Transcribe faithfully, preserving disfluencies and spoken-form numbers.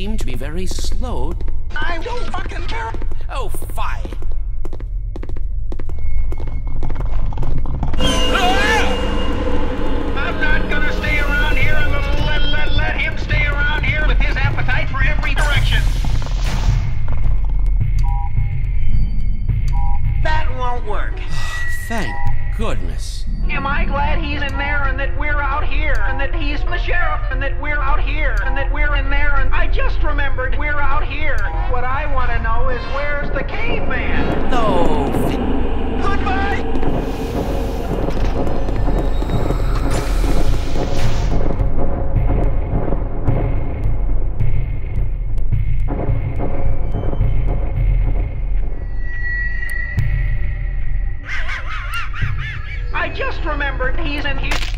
seem to be very slow. I don't fucking care. Oh, fine. I'm not gonna stay around here and let, let, let him stay around here with his appetite for every direction. That won't work. Thank goodness. Am I glad he's in there and that we're out here and that he's the sheriff and that we're out here and that we're in there and I just remembered we're out here. What I want to know is where's the caveman? No. Goodbye! I just remembered he's in here.